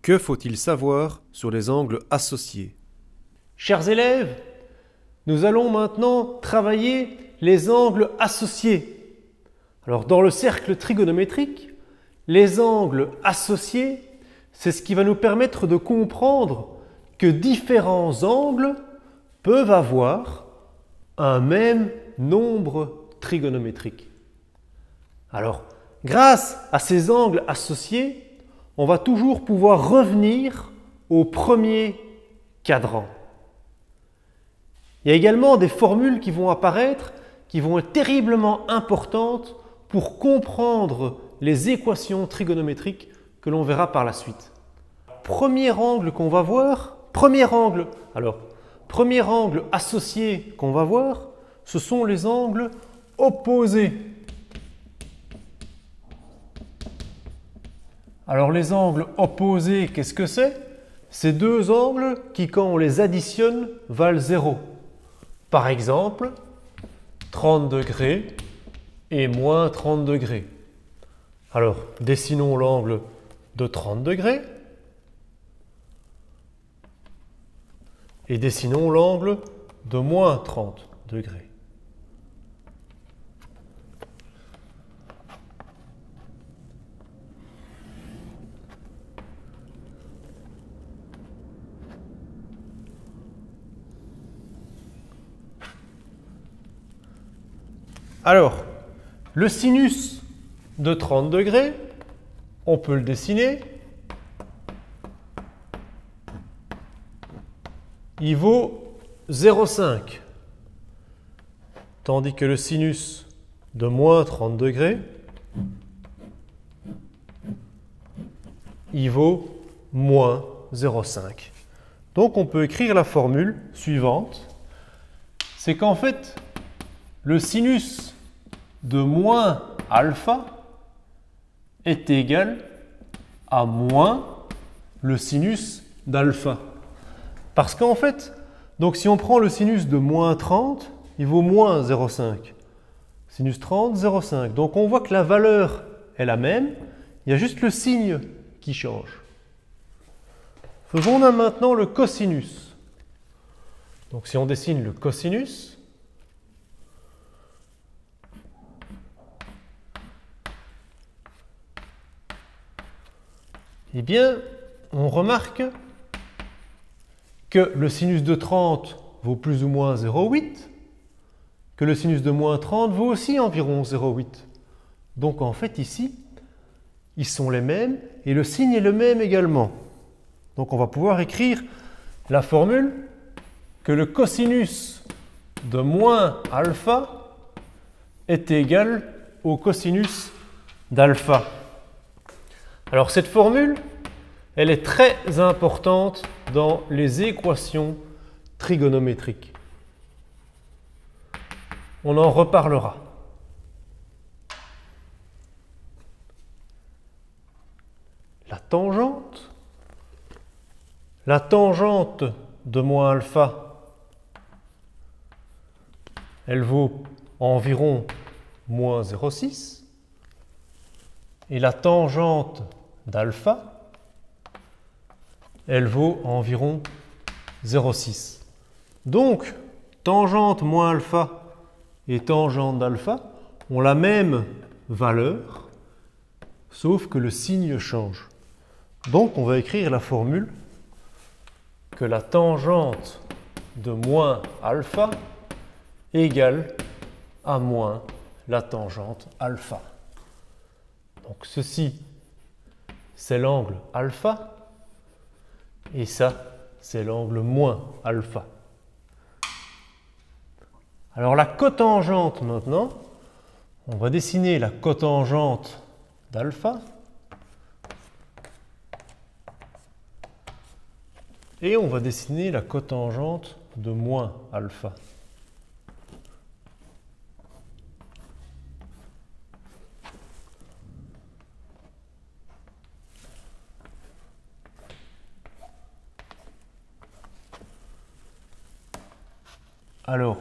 Que faut-il savoir sur les angles associés? Chers élèves, nous allons maintenant travailler les angles associés. Alors, dans le cercle trigonométrique, les angles associés, c'est ce qui va nous permettre de comprendre que différents angles peuvent avoir un même nombre trigonométrique. Alors, grâce à ces angles associés, on va toujours pouvoir revenir au premier cadran. Il y a également des formules qui vont apparaître, qui vont être terriblement importantes pour comprendre les équations trigonométriques que l'on verra par la suite. Premier angle qu'on va voir, premier angle associé qu'on va voir, ce sont les angles opposés. Alors les angles opposés, qu'est-ce que c'est? C'est deux angles qui, quand on les additionne, valent 0. Par exemple, 30 degrés et moins 30 degrés. Alors, dessinons l'angle de 30 degrés et dessinons l'angle de moins 30 degrés. Alors, le sinus de 30 degrés, on peut le dessiner. Il vaut 0,5. Tandis que le sinus de moins 30 degrés, il vaut moins 0,5. Donc on peut écrire la formule suivante. C'est qu'en fait, le sinus de moins alpha est égal à moins le sinus d'alpha. Parce qu'en fait, donc si on prend le sinus de moins 30, il vaut moins 0,5. Sinus 30, 0,5. Donc on voit que la valeur est la même, il y a juste le signe qui change. Faisons maintenant le cosinus. Donc si on dessine le cosinus, eh bien, on remarque que le sinus de 30 vaut plus ou moins 0,8, que le sinus de moins 30 vaut aussi environ 0,8. Donc en fait ici, ils sont les mêmes et le signe est le même également. Donc on va pouvoir écrire la formule que le cosinus de moins alpha est égal au cosinus d'alpha. Alors cette formule, elle est très importante dans les équations trigonométriques. On en reparlera. La tangente de moins alpha, elle vaut environ moins 0,6. Et la tangente d'alpha, elle vaut environ 0,6. Donc, tangente moins alpha et tangente d'alpha ont la même valeur, sauf que le signe change. Donc, on va écrire la formule que la tangente de moins alpha égale à moins la tangente alpha. Donc ceci, c'est l'angle alpha, et ça, c'est l'angle moins alpha. Alors la cotangente maintenant, on va dessiner la cotangente d'alpha, et on va dessiner la cotangente de moins alpha. Alors,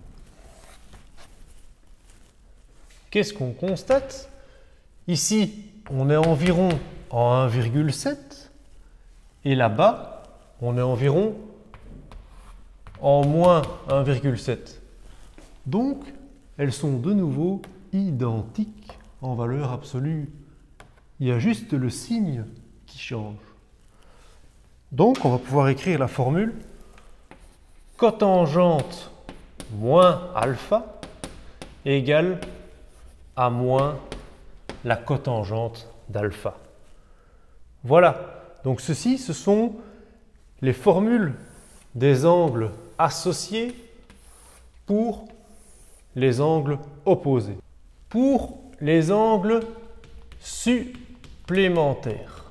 qu'est-ce qu'on constate? Ici, on est environ en 1,7. Et là-bas, on est environ en moins 1,7. Donc, elles sont de nouveau identiques en valeur absolue. Il y a juste le signe qui change. Donc, on va pouvoir écrire la formule cotangente moins alpha égale à moins la cotangente d'alpha. Voilà. Donc, ceci, ce sont les formules des angles associés pour les angles opposés. Pour les angles supplémentaires.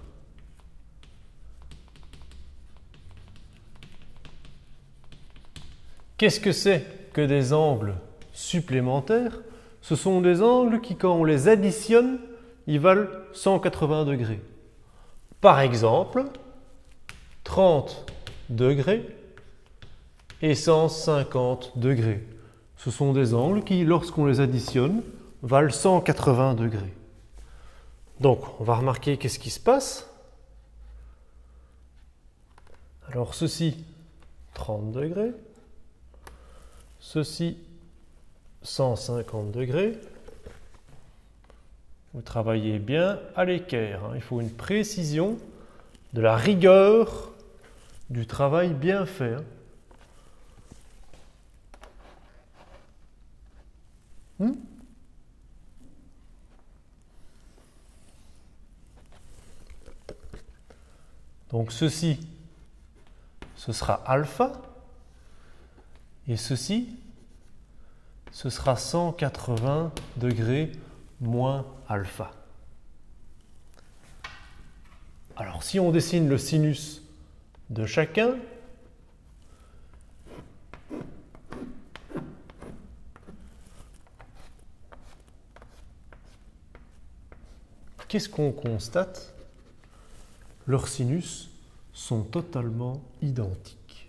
Qu'est-ce que c'est que des angles supplémentaires? Ce sont des angles qui, quand on les additionne, ils valent 180 degrés. Par exemple, 30 degrés et 150 degrés. Ce sont des angles qui, lorsqu'on les additionne, valent 180 degrés. Donc, on va remarquer qu'est-ce qui se passe. Alors, ceci, 30 degrés. Ceci, 150 degrés. Vous travaillez bien à l'équerre. Il faut une précision, de la rigueur, du travail bien fait. Donc ceci, ce sera alpha, et ceci, ce sera 180 degrés moins alpha. Alors si on dessine le sinus de chacun, qu'est-ce qu'on constate? Leurs sinus sont totalement identiques.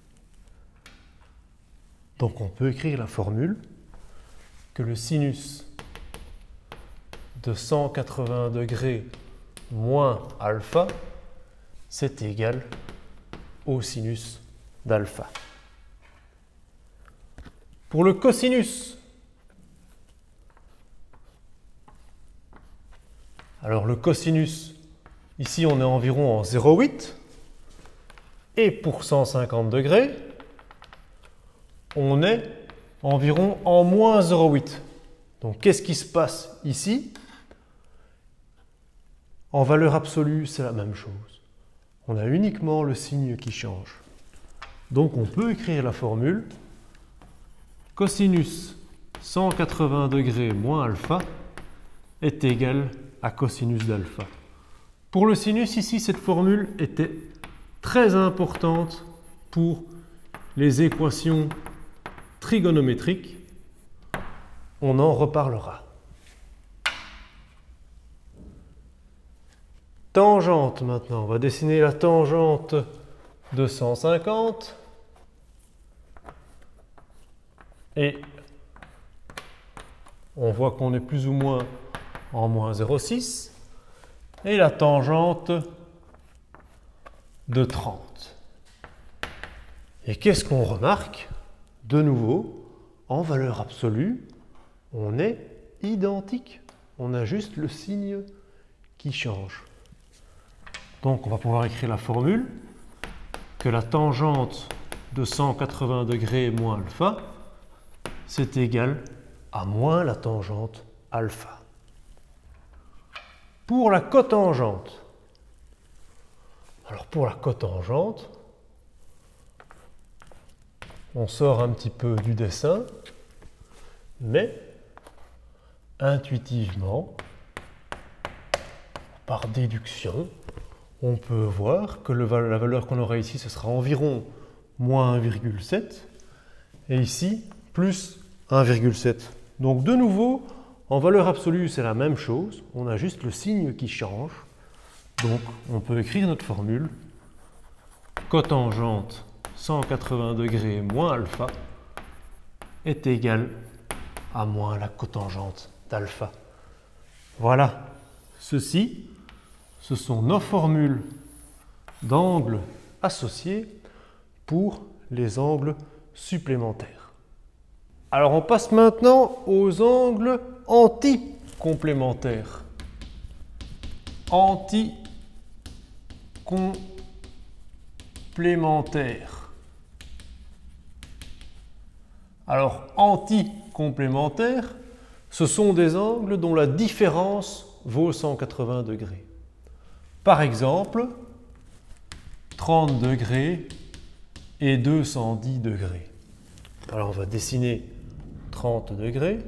Donc on peut écrire la formule que le sinus de 180 degrés moins alpha, c'est égal au sinus d'alpha. Pour le cosinus, alors le cosinus, ici on est environ en 0,8, et pour 150 degrés, on est environ en moins 0,8. Donc qu'est-ce qui se passe ici? En valeur absolue, c'est la même chose. On a uniquement le signe qui change. Donc on peut écrire la formule cosinus 180 degrés moins alpha est égal à cosinus d'alpha. Pour le sinus, ici, cette formule était très importante pour les équations trigonométriques. On en reparlera. Tangente maintenant. On va dessiner la tangente de 150. Et on voit qu'on est plus ou moins en moins 0,6. Et la tangente de 30. Et qu'est-ce qu'on remarque? De nouveau, en valeur absolue, on est identique. On a juste le signe qui change. Donc on va pouvoir écrire la formule que la tangente de 180 degrés moins alpha, c'est égal à moins la tangente alpha. Pour la cotangente, alors pour la cotangente, on sort un petit peu du dessin, mais intuitivement, par déduction, on peut voir que la valeur qu'on aura ici, ce sera environ moins 1,7 et ici, plus 1,7. Donc de nouveau, en valeur absolue, c'est la même chose. On a juste le signe qui change. Donc on peut écrire notre formule cotangente 180 degrés moins alpha est égal à moins la cotangente d'alpha. Voilà, ceci, ce sont nos formules d'angles associés pour les angles supplémentaires. Alors on passe maintenant aux angles anticomplémentaires. Anticomplémentaires. Alors anticomplémentaires, ce sont des angles dont la différence vaut 180 degrés. Par exemple, 30 degrés et 210 degrés. Alors on va dessiner 30 degrés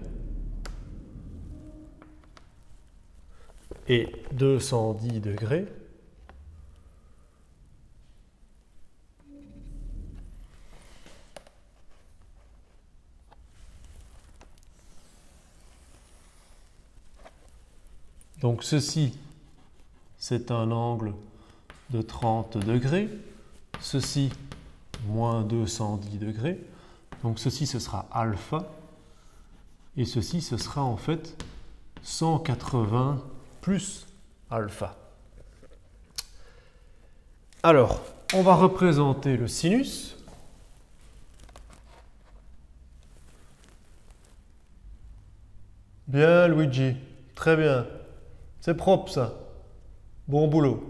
et 210 degrés. Donc ceci, c'est un angle de 30 degrés. Ceci, moins 210 degrés. Donc ceci, ce sera alpha. Et ceci, ce sera en fait 180 plus alpha. Alors, on va représenter le sinus. Bien, Luigi. Très bien. C'est propre, ça. Bon boulot.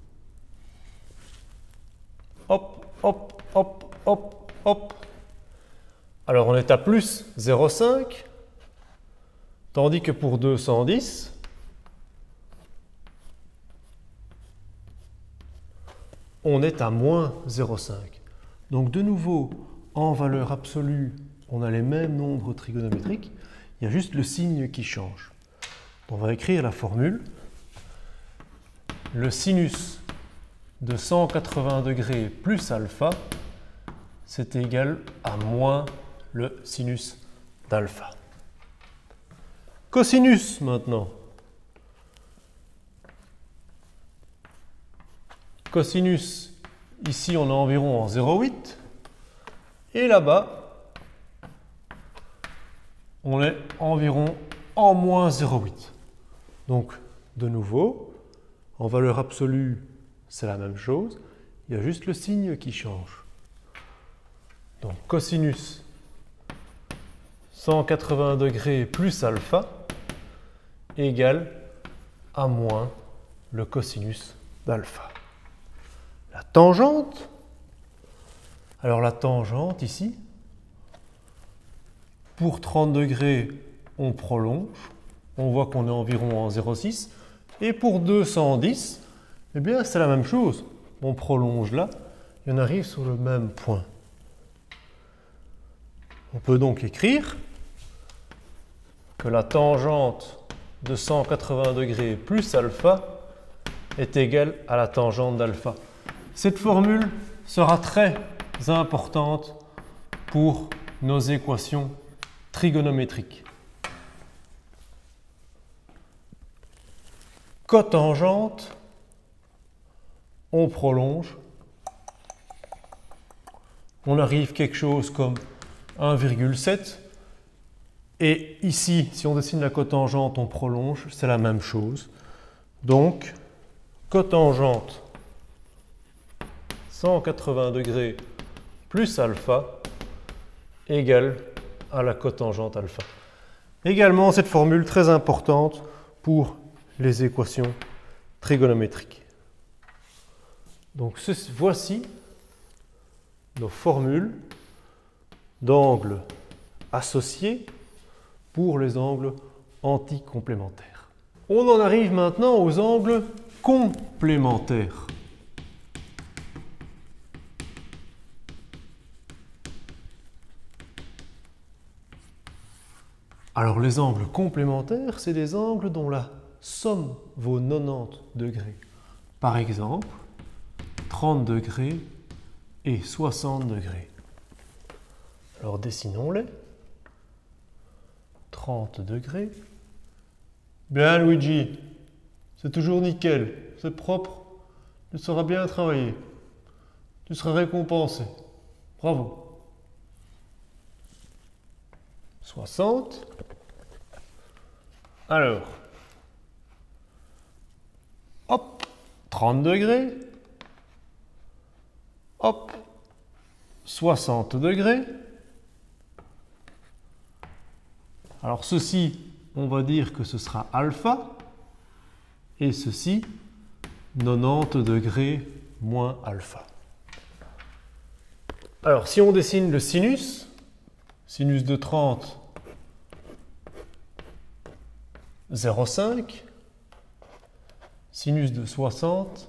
Hop, hop, hop, hop, hop. Alors, on est à plus 0,5. Tandis que pour 210, on est à moins 0,5. Donc, de nouveau, en valeur absolue, on a les mêmes nombres trigonométriques. Il y a juste le signe qui change. On va écrire la formule. Le sinus de 180 degrés plus alpha, c'est égal à moins le sinus d'alpha. Cosinus maintenant. Cosinus, ici on est environ en 0,8. Et là-bas, on est environ en moins 0,8. Donc, de nouveau, en valeur absolue, c'est la même chose. Il y a juste le signe qui change. Donc, cosinus 180 degrés plus alpha égale à moins le cosinus d'alpha. La tangente, alors la tangente ici, pour 30 degrés, on prolonge. On voit qu'on est environ en 0,6. Et pour 210, eh bien, c'est la même chose. On prolonge là et on arrive sur le même point. On peut donc écrire que la tangente de 180 degrés plus alpha est égale à la tangente d'alpha. Cette formule sera très importante pour nos équations trigonométriques. Cotangente, on prolonge, on arrive quelque chose comme 1,7 et ici, si on dessine la cotangente, on prolonge, c'est la même chose. Donc, cotangente 180 degrés plus alpha égale à la cotangente alpha. Également, cette formule très importante pour les équations trigonométriques. Donc voici nos formules d'angles associés pour les angles anticomplémentaires. On en arrive maintenant aux angles complémentaires. Alors les angles complémentaires, c'est des angles dont la somme vaut 90 degrés. Par exemple, 30 degrés et 60 degrés. Alors dessinons-les. 30 degrés. Bien Luigi, c'est toujours nickel, c'est propre, tu sauras bien travailler. Tu seras récompensé. Bravo. 60. Alors, hop, 30 degrés. hop, 60 degrés. Alors ceci, on va dire que ce sera alpha, et ceci, 90 degrés moins alpha. Alors si on dessine le sinus, sinus de 30, 0,5, sinus de 60,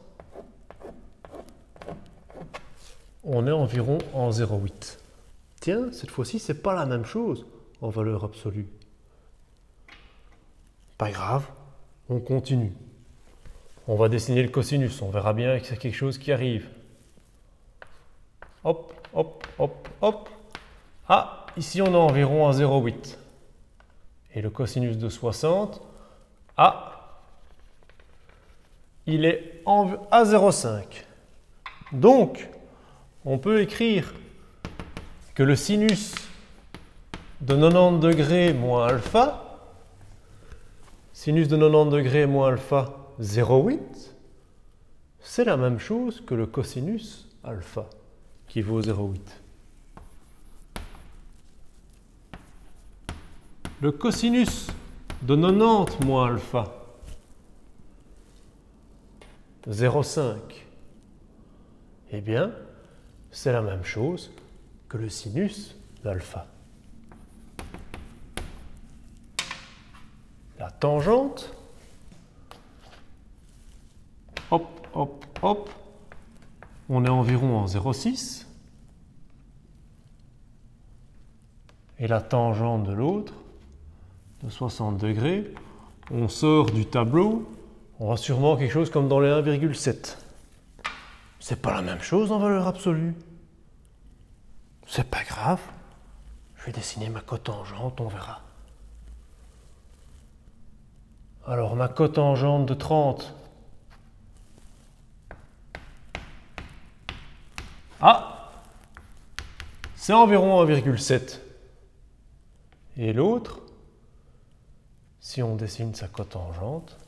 on est environ en 0,8. Tiens, cette fois-ci, c'est pas la même chose en valeur absolue. Pas grave, on continue. On va dessiner le cosinus, on verra bien que c'est quelque chose qui arrive. Hop, hop, hop, hop. Ah, ici on est environ à 0,8. Et le cosinus de 60, ah, il est à 0,5. Donc, on peut écrire que le sinus de 90 degrés moins alpha, sinus de 90 degrés moins alpha, 0,8, c'est la même chose que le cosinus alpha, qui vaut 0,8. Le cosinus de 90 moins alpha, 0,5, eh bien, c'est la même chose que le sinus d'alpha. La tangente, hop, hop, hop, on est environ en 0,6. Et la tangente de l'autre, de 60 degrés, on sort du tableau, on va sûrement quelque chose comme dans les 1,7. C'est pas la même chose en valeur absolue. C'est pas grave. Je vais dessiner ma cotangente, on verra. Alors ma cotangente de 30. Ah, c'est environ 1,7. Et l'autre, si on dessine sa cotangente,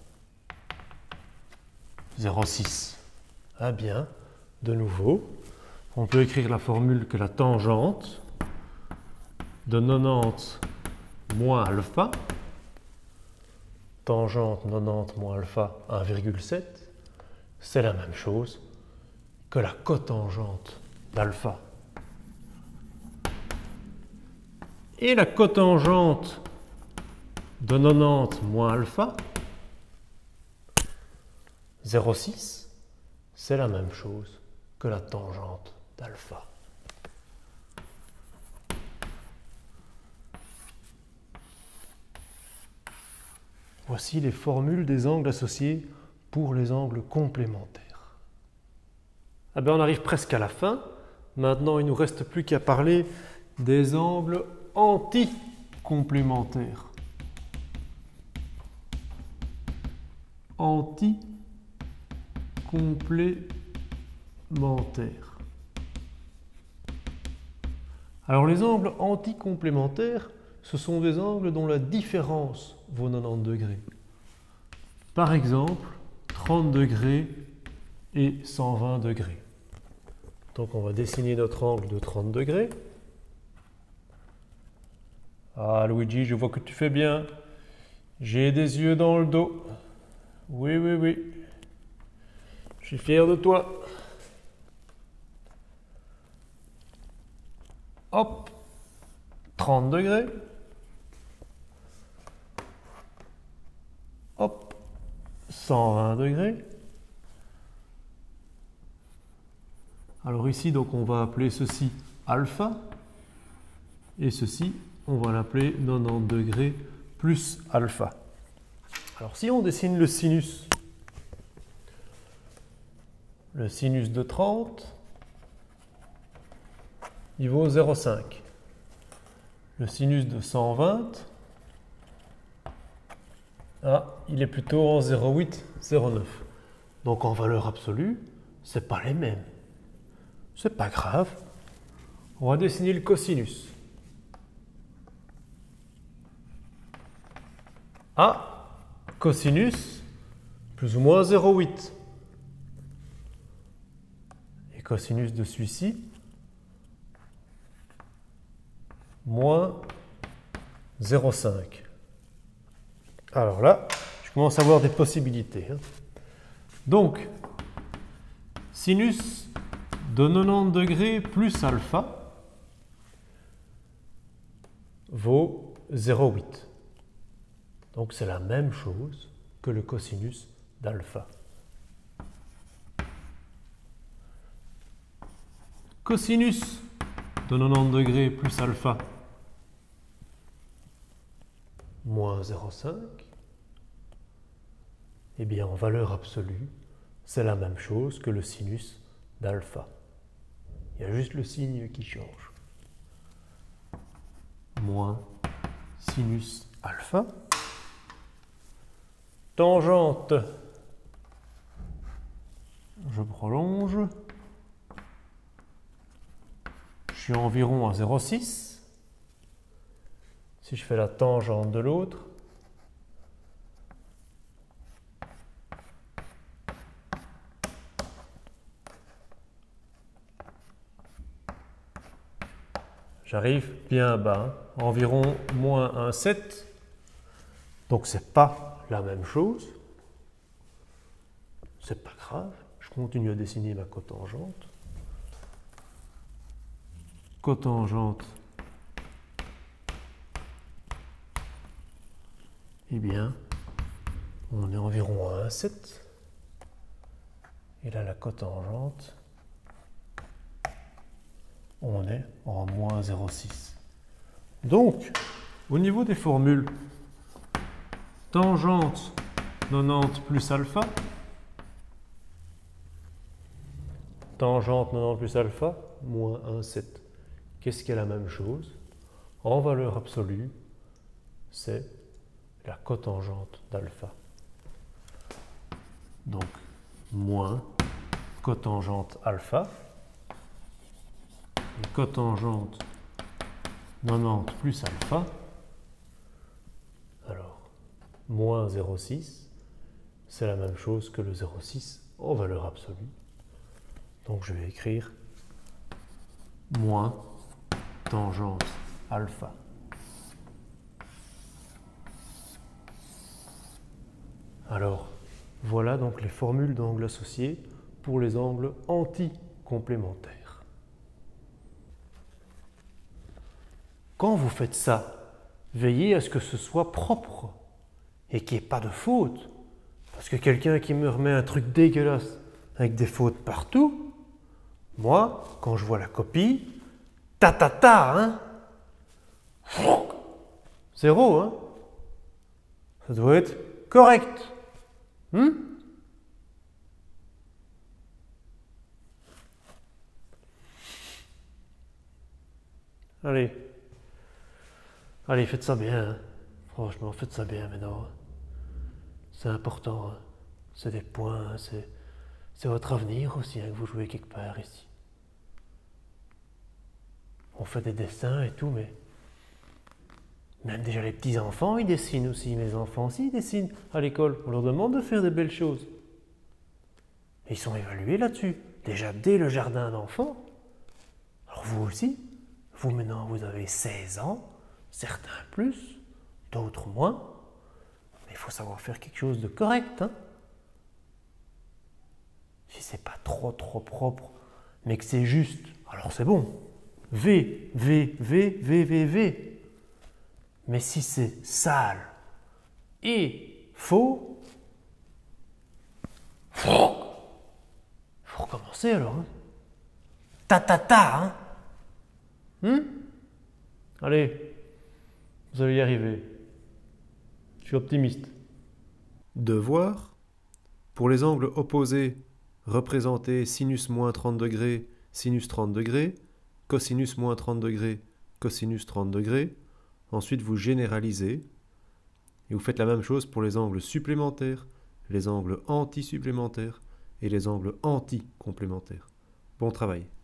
0,6. Ah bien, de nouveau, on peut écrire la formule que la tangente de 90 moins alpha, tangente 90 moins alpha 1,7, c'est la même chose que la cotangente d'alpha. Et la cotangente de 90 moins alpha, 0,6, c'est la même chose que la tangente d'alpha. Voici les formules des angles associés pour les angles complémentaires. Eh bien, on arrive presque à la fin. Maintenant, il ne nous reste plus qu'à parler des angles anticomplémentaires. Anticomplémentaires. Alors, les angles anticomplémentaires, ce sont des angles dont la différence vaut 90 degrés. Par exemple, 30 degrés et 120 degrés. Donc on va dessiner notre angle de 30 degrés. Ah Luigi, je vois que tu fais bien. J'ai des yeux dans le dos. Oui, oui, oui. Je suis fier de toi. Hop, 30 degrés. Hop, 120 degrés. Alors ici, donc, on va appeler ceci alpha. Et ceci, on va l'appeler 90 degrés plus alpha. Alors si on dessine le sinus de 30, il vaut 0,5. Le sinus de 120, il est plutôt en 0,8, 0,9. Donc en valeur absolue, ce n'est pas les mêmes. C'est pas grave. On va dessiner le cosinus. Cosinus plus ou moins 0,8. Et cosinus de celui-ci, moins 0,5. Alors là, je commence à avoir des possibilités. Donc, sinus de 90 degrés plus alpha vaut 0,8. Donc c'est la même chose que le cosinus d'alpha. Cosinus de 90 degrés plus alpha moins 0,5, eh bien en valeur absolue, c'est la même chose que le sinus d'alpha. Il y a juste le signe qui change. Moins sinus alpha. Tangente, je prolonge. Je suis environ à 0,6. Si je fais la tangente de l'autre, j'arrive bien bas, environ moins 1,7. Donc c'est pas la même chose. C'est pas grave. Je continue à dessiner ma cotangente. Cotangente, eh bien, on est environ à 1,7. Et là, la cotangente, on est en moins 0,6. Donc, au niveau des formules, tangente 90 plus alpha, tangente 90 plus alpha, moins 1,7. Qu'est-ce qui est la même chose? En valeur absolue, c'est la cotangente d'alpha. Donc, moins cotangente alpha, et cotangente 90 plus alpha, alors, moins 0,6, c'est la même chose que le 0,6 en valeur absolue. Donc, je vais écrire moins tangente alpha. Alors, voilà donc les formules d'angles associés pour les angles anticomplémentaires. Quand vous faites ça, veillez à ce que ce soit propre et qu'il n'y ait pas de faute. Parce que quelqu'un qui me remet un truc dégueulasse avec des fautes partout, moi, quand je vois la copie, hein? Zéro, hein? Ça doit être correct. Allez. Allez, faites ça bien. Hein. Franchement, faites ça bien maintenant. C'est important. Hein. C'est des points. C'est votre avenir aussi hein, que vous jouez quelque part ici. On fait des dessins et tout, mais même déjà les petits-enfants, ils dessinent aussi. Mes enfants aussi, ils dessinent à l'école. On leur demande de faire des belles choses. Et ils sont évalués là-dessus. Déjà dès le jardin d'enfants. Alors vous aussi, vous maintenant, vous avez 16 ans, certains plus, d'autres moins. Mais il faut savoir faire quelque chose de correct. Hein. Si c'est pas trop propre, mais que c'est juste, alors c'est bon. V. Mais si c'est sale et faux, faut recommencer alors. Hein. Allez, vous allez y arriver. Je suis optimiste. Devoir. Pour les angles opposés, représentez sinus moins 30 degrés, sinus 30 degrés, cosinus moins 30 degrés, cosinus 30 degrés. Ensuite, vous généralisez et vous faites la même chose pour les angles supplémentaires, les angles anti-supplémentaires et les angles anti-complémentaires. Bon travail.